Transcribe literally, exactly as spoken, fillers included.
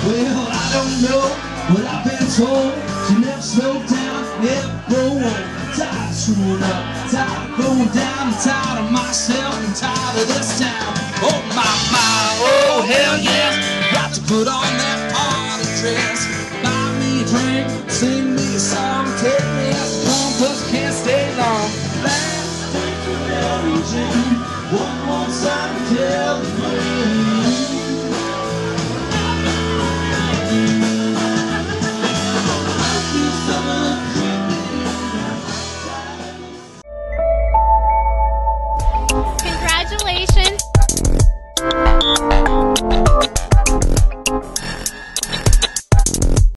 Well, I don't know, but I've been told she never slowed down, never grow old. I'm tired of screwing up, tired of going down, I'm tired of myself, I'm tired of this town. Oh my, my, oh hell yes, got to put on that party dress. Buy me a drink, sing me a song, take me out to home, cause I can't stay long. Last week of Mary Jane, one more time to tell